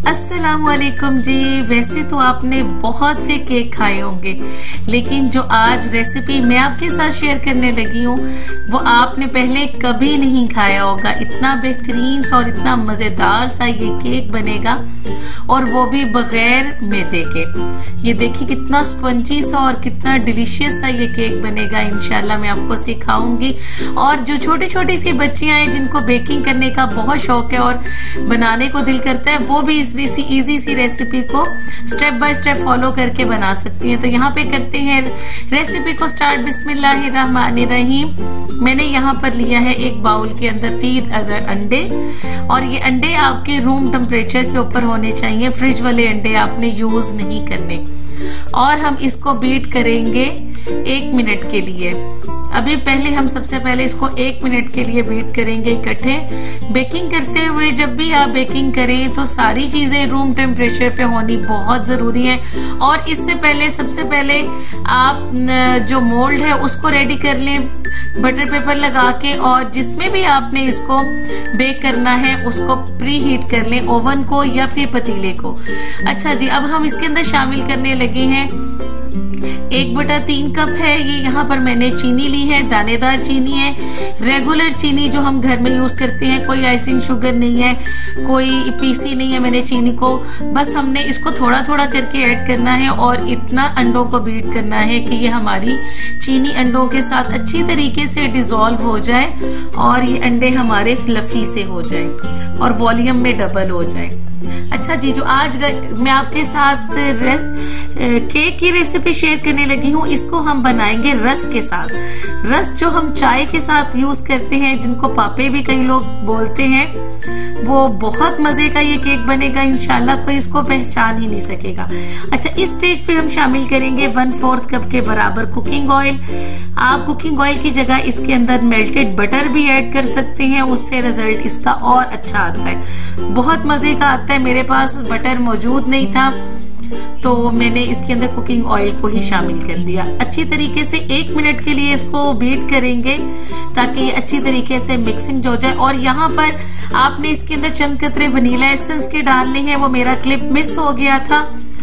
अस्सलामुअलैकुम जी। वैसे तो आपने बहुत से केक खाए होंगे, लेकिन जो आज रेसिपी मैं आपके साथ शेयर करने लगी हूँ वो आपने पहले कभी नहीं खाया होगा। इतना बेहतरीन सा और इतना मजेदार सा ये केक बनेगा, और वो भी बगैर मैदे के। ये देखिए कितना स्पंजी सा और कितना डिलीशियस सा ये केक बनेगा। इंशाल्लाह मैं आपको सिखाऊंगी। और जो छोटी छोटी सी बच्चियां हैं जिनको बेकिंग करने का बहुत शौक है और बनाने को दिल करता है, वो भी इस इजी सी रेसिपी को स्टेप बाय स्टेप फॉलो करके बना सकती हैं। तो यहाँ पे करते हैं रेसिपी को स्टार्ट। बिस्मिल्लाहिर्रहमानिर्रहीम। मैंने यहाँ पर लिया है एक बाउल के अंदर 3 अंडे, और ये अंडे आपके रूम टेम्परेचर के ऊपर होने चाहिए। फ्रिज वाले अंडे आपने यूज नहीं करने। और हम इसको बीट करेंगे 1 मिनट के लिए। अभी पहले हम सबसे पहले इसको 1 मिनट के लिए बीट करेंगे इकट्ठे। बेकिंग करते हुए जब भी आप बेकिंग करें तो सारी चीजें रूम टेम्परेचर पे होनी बहुत जरूरी है। और इससे पहले सबसे पहले आप जो मोल्ड है उसको रेडी कर लें बटर पेपर लगा के, और जिसमें भी आपने इसको बेक करना है उसको प्री हीट कर लें, ओवन को या फिर पतीले को। अच्छा जी, अब हम इसके अंदर शामिल करने लगे हैं 1/3 कप है ये। यहाँ पर मैंने चीनी ली है, दानेदार चीनी है, रेगुलर चीनी जो हम घर में यूज करते हैं। कोई आइसिंग शुगर नहीं है, कोई पीसी नहीं है मैंने चीनी को। बस हमने इसको थोड़ा थोड़ा करके ऐड करना है और इतना अंडों को बीट करना है कि ये हमारी चीनी अंडों के साथ अच्छी तरीके से डिसॉल्व हो जाए और ये अंडे हमारे फ्लफी से हो जाए और वॉल्यूम में डबल हो जाए। अच्छा जी, जो आज मैं आपके साथ केक की रेसिपी शेयर करने लगी हूँ, इसको हम बनाएंगे रस के साथ। रस जो हम चाय के साथ यूज करते हैं, जिनको पापे भी कई लोग बोलते हैं, वो बहुत मजे का ये केक बनेगा। इंशाल्लाह कोई इसको पहचान ही नहीं सकेगा। अच्छा, इस स्टेज पे हम शामिल करेंगे 1/4 कप के बराबर कुकिंग ऑयल। आप कुकिंग ऑयल की जगह इसके अंदर मेल्टेड बटर भी ऐड कर सकते हैं, उससे रिजल्ट इसका और अच्छा आता है, बहुत मजे का आता है। मेरे पास बटर मौजूद नहीं था तो मैंने इसके अंदर कुकिंग ऑयल को ही शामिल कर दिया। अच्छी तरीके से 1 मिनट के लिए इसको बीट करेंगे ताकि ये अच्छी तरीके से मिक्सिंग हो जाए। और यहाँ पर आपने इसके अंदर चंद कतरे वनीला एसेंस के डालने हैं, वो मेरा क्लिप मिस हो गया था।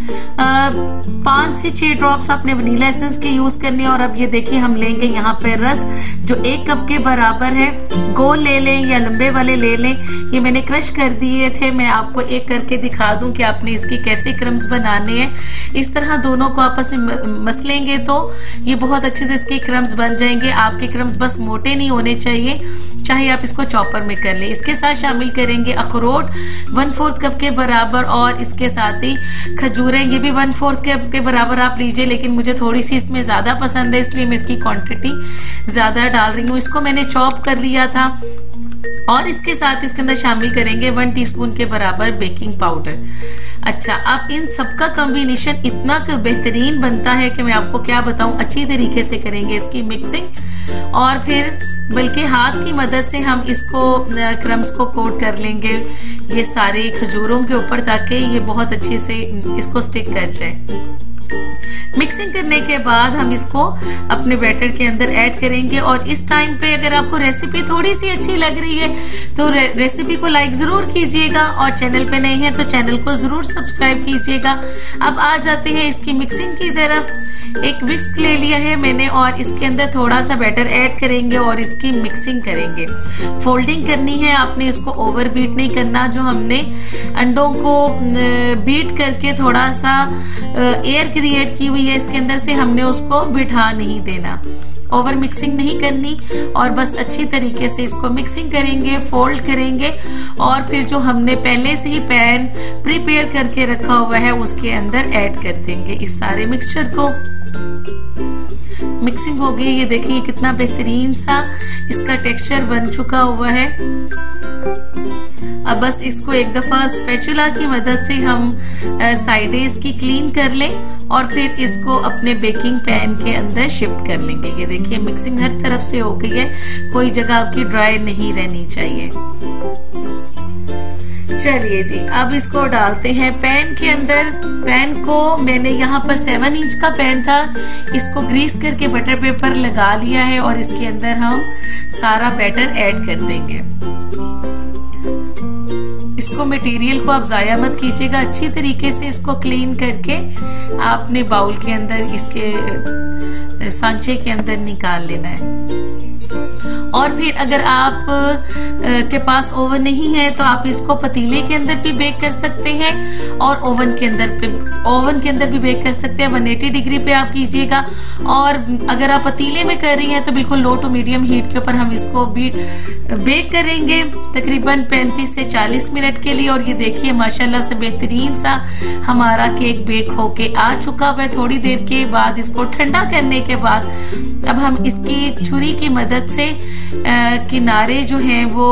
5 से 6 ड्रॉप्स आपने वनीला एसेंस के यूज करने। और अब ये देखिए हम लेंगे यहाँ पे रस जो 1 कप के बराबर है। गोल ले लें या लंबे वाले ले लें। ये मैंने क्रश कर दिए थे, मैं आपको एक करके दिखा दूं कि आपने इसके कैसे क्रम्स बनाने हैं। इस तरह दोनों को आपस में मसलेंगे तो ये बहुत अच्छे से इसके क्रम्स बन जाएंगे। आपके क्रम्स बस मोटे नहीं होने चाहिए, चाहे आप इसको चॉपर में कर लें। इसके साथ शामिल करेंगे अखरोट 1/4 कप के बराबर, और इसके साथ ही खजूरें, ये भी 1/4 कप के बराबर आप लीजिए, लेकिन मुझे थोड़ी सी इसमें ज्यादा पसंद है इसलिए मैं इसकी क्वांटिटी ज्यादा डाल रही हूँ। इसको मैंने चॉप कर लिया था। और इसके साथ इसके अंदर शामिल करेंगे 1 टीस्पून के बराबर बेकिंग पाउडर। अच्छा, अब इन सबका कॉम्बिनेशन इतना बेहतरीन बनता है कि मैं आपको क्या बताऊं। अच्छी तरीके से करेंगे इसकी मिक्सिंग, और फिर बल्कि हाथ की मदद से हम इसको क्रम्स को कोट कर लेंगे ये सारे खजूरों के ऊपर, ताकि ये बहुत अच्छे से इसको स्टिक कर जाए। मिक्सिंग करने के बाद हम इसको अपने बैटर के अंदर ऐड करेंगे। और इस टाइम पे अगर आपको रेसिपी थोड़ी सी अच्छी लग रही है तो रेसिपी को लाइक जरूर कीजिएगा, और चैनल पे नए हैं तो चैनल को जरूर सब्सक्राइब कीजिएगा। अब आ जाते हैं इसकी मिक्सिंग की तरफ। एक विस्क ले लिया है मैंने, और इसके अंदर थोड़ा सा बैटर ऐड करेंगे और इसकी मिक्सिंग करेंगे। फोल्डिंग करनी है आपने, इसको ओवर बीट नहीं करना। जो हमने अंडों को बीट करके थोड़ा सा एयर क्रिएट की हुई है इसके अंदर से, हमने उसको बिठा नहीं देना, ओवर मिक्सिंग नहीं करनी। और बस अच्छी तरीके से इसको मिक्सिंग करेंगे, फोल्ड करेंगे, और फिर जो हमने पहले से ही पैन प्रिपेयर करके रखा हुआ है उसके अंदर ऐड कर देंगे इस सारे मिक्सचर को। मिक्सिंग हो गई, ये देखिए कितना बेहतरीन सा इसका टेक्सचर बन चुका हुआ है। अब बस इसको एक दफा स्पैचुला की मदद से हम साइडें इसकी क्लीन कर लें, और फिर इसको अपने बेकिंग पैन के अंदर शिफ्ट कर लेंगे। ये देखिए मिक्सिंग हर तरफ से हो गई है, कोई जगह आपकी ड्राई नहीं रहनी चाहिए। चलिए जी, अब इसको डालते हैं पैन के अंदर। पैन को मैंने यहाँ पर 7 इंच का पैन था, इसको ग्रीस करके बटर पेपर लगा लिया है, और इसके अंदर हम सारा बैटर ऐड कर देंगे। इसको मटेरियल को आप जाया मत कीजिएगा, अच्छी तरीके से इसको क्लीन करके आपने बाउल के अंदर, इसके सांचे के अंदर निकाल लेना है। और फिर अगर आप के पास ओवन नहीं है तो आप इसको पतीले के अंदर भी बेक कर सकते हैं और ओवन के अंदर भी बेक कर सकते हैं। 180 डिग्री पे आप कीजिएगा। और अगर आप पतीले में कर रही हैं तो बिल्कुल लो टू मीडियम हीट के ऊपर हम इसको बेक करेंगे तकरीबन 35 से 40 मिनट के लिए। और ये देखिए माशाल्लाह से बेहतरीन सा हमारा केक बेक होके आ चुका है। थोड़ी देर के बाद इसको ठंडा करने के बाद अब हम इसकी छुरी की मदद से किनारे जो हैं वो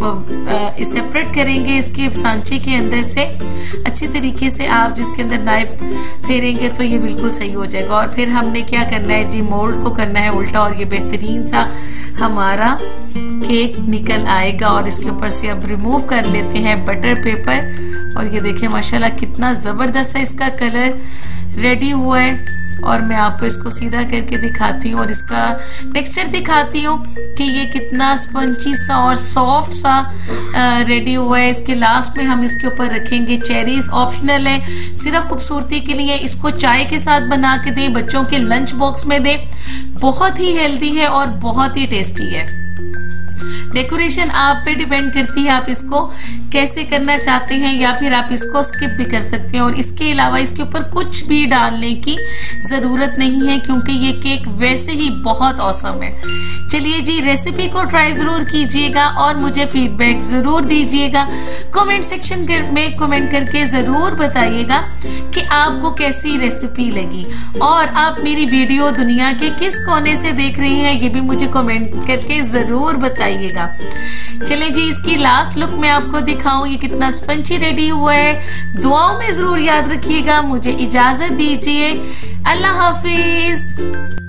सेपरेट करेंगे इसके सांचे के अंदर से। अच्छी तरीके से आप जिसके अंदर नाइफ फेरेंगे तो ये बिल्कुल सही हो जाएगा। और फिर हमने क्या करना है जी, मोल्ड को करना है उल्टा और ये बेहतरीन सा हमारा केक निकल आएगा। और इसके ऊपर से अब रिमूव कर लेते हैं बटर पेपर। और ये देखिए माशाल्लाह कितना जबरदस्त है इसका कलर रेडी हुआ है। और मैं आपको इसको सीधा करके दिखाती हूँ और इसका टेक्सचर दिखाती हूँ कि ये कितना स्पंजी सा और सॉफ्ट सा रेडी हुआ है। इसके लास्ट में हम इसके ऊपर रखेंगे चेरीज, ऑप्शनल है, सिर्फ खूबसूरती के लिए। इसको चाय के साथ बना के दें, बच्चों के लंच बॉक्स में दें, बहुत ही हेल्दी है और बहुत ही टेस्टी है। डेकोरेशन आप पे डिपेंड करती है, आप इसको कैसे करना चाहते हैं या फिर आप इसको स्किप भी कर सकते हैं। और इसके अलावा इसके ऊपर कुछ भी डालने की जरूरत नहीं है क्योंकि ये केक वैसे ही बहुत ऑसम है। चलिए जी, रेसिपी को ट्राई जरूर कीजिएगा और मुझे फीडबैक जरूर दीजिएगा। कमेंट सेक्शन में कमेंट करके जरूर बताइएगा कि आपको कैसी रेसिपी लगी और आप मेरी वीडियो दुनिया के किस कोने से देख रही हैं ये भी मुझे कमेंट करके जरूर बताइएगा। चले जी, इसकी लास्ट लुक मैं आपको दिखाऊं ये कितना स्पंजी रेडी हुआ है। दुआओं में जरूर याद रखिएगा। मुझे इजाजत दीजिए, अल्लाह हाफिज।